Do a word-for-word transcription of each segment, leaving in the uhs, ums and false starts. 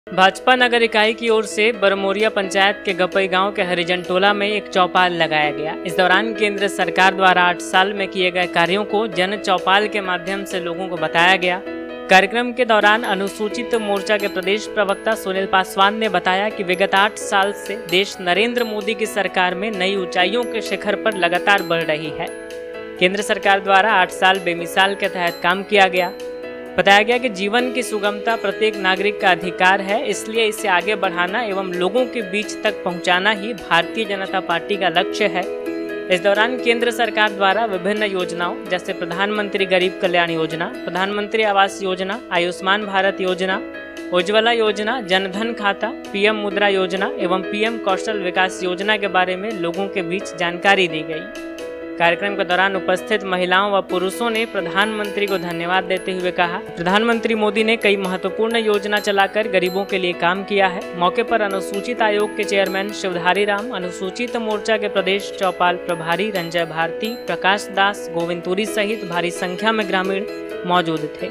भाजपा नगर इकाई की ओर से बरमोरिया पंचायत के गपई गांव के हरिजन टोला में एक चौपाल लगाया गया। इस दौरान केंद्र सरकार द्वारा आठ साल में किए गए कार्यों को जन चौपाल के माध्यम से लोगों को बताया गया। कार्यक्रम के दौरान अनुसूचित मोर्चा के प्रदेश प्रवक्ता सुनील पासवान ने बताया कि विगत आठ साल से देश नरेंद्र मोदी की सरकार में नई ऊंचाइयों के शिखर पर लगातार बढ़ रही है। केंद्र सरकार द्वारा आठ साल बेमिसाल के तहत काम किया गया। बताया गया कि जीवन की सुगमता प्रत्येक नागरिक का अधिकार है, इसलिए इसे आगे बढ़ाना एवं लोगों के बीच तक पहुंचाना ही भारतीय जनता पार्टी का लक्ष्य है। इस दौरान केंद्र सरकार द्वारा विभिन्न योजनाओं जैसे प्रधानमंत्री गरीब कल्याण योजना, प्रधानमंत्री आवास योजना, आयुष्मान भारत योजना, उज्ज्वला योजना, जनधन खाता, पीएम मुद्रा योजना एवं पीएम कौशल विकास योजना के बारे में लोगों के बीच जानकारी दी गई। कार्यक्रम के दौरान उपस्थित महिलाओं व पुरुषों ने प्रधानमंत्री को धन्यवाद देते हुए कहा, प्रधानमंत्री मोदी ने कई महत्वपूर्ण योजना चलाकर गरीबों के लिए काम किया है। मौके पर अनुसूचित आयोग के चेयरमैन शिवधारी राम, अनुसूचित मोर्चा के प्रदेश चौपाल प्रभारी रंजय भारती, प्रकाश दास, गोविंदपुरी सहित भारी संख्या में ग्रामीण मौजूद थे।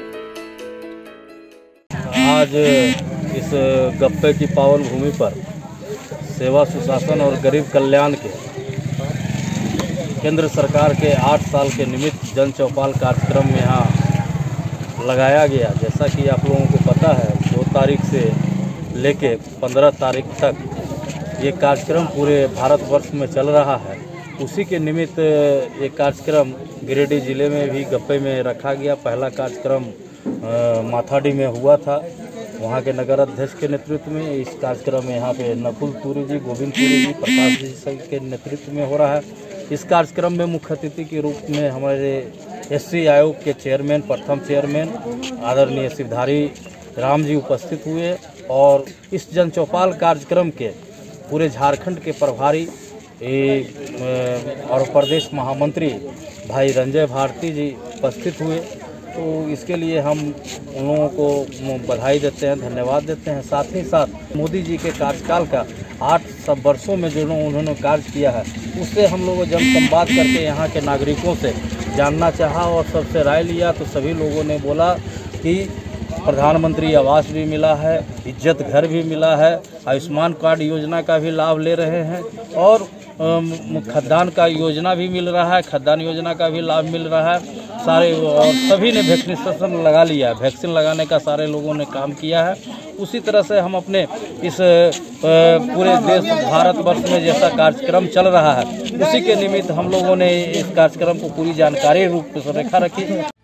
आज इस गप्पे की पावन भूमि पर सेवा सुशासन और गरीब कल्याण के केंद्र सरकार के आठ साल के निमित्त जन चौपाल कार्यक्रम यहाँ लगाया गया। जैसा कि आप लोगों को पता है, दो तारीख से लेके पंद्रह तारीख तक ये कार्यक्रम पूरे भारतवर्ष में चल रहा है। उसी के निमित्त ये कार्यक्रम गिरिडीह जिले में भी गप्पे में रखा गया। पहला कार्यक्रम माथाडी में हुआ था, वहाँ के नगर अध्यक्ष के नेतृत्व में। इस कार्यक्रम में यहाँ पे नकुल तुरी जी, गोविंदपुरी जी, प्रकाश जी के नेतृत्व में हो रहा है। इस कार्यक्रम में मुख्य अतिथि के रूप में हमारे एससी आयोग के चेयरमैन, प्रथम चेयरमैन आदरणीय शिवधारी राम जी उपस्थित हुए और इस जन चौपाल कार्यक्रम के पूरे झारखंड के प्रभारी और प्रदेश महामंत्री भाई रंजय भारती जी उपस्थित हुए। तो इसके लिए हम उन लोगों को बधाई देते हैं, धन्यवाद देते हैं। साथ ही साथ मोदी जी के कार्यकाल का आठ सब वर्षों में जो उन्होंने कार्य किया है, उससे हम लोगों जन संवाद करके यहाँ के नागरिकों से जानना चाहा और सबसे राय लिया। तो सभी लोगों ने बोला कि प्रधानमंत्री आवास भी मिला है, इज्जत घर भी मिला है, आयुष्मान कार्ड योजना का भी लाभ ले रहे हैं और खद्दान का योजना भी मिल रहा है, खद्दान योजना का भी लाभ मिल रहा है। सारे और सभी ने वैक्सीनेशन लगा लिया है, वैक्सीन लगाने का सारे लोगों ने काम किया है। उसी तरह से हम अपने इस पूरे देश भारतवर्ष में जैसा कार्यक्रम चल रहा है, उसी के निमित्त हम लोगों ने इस कार्यक्रम को पूरी जानकारी रूप से रेखा रखी।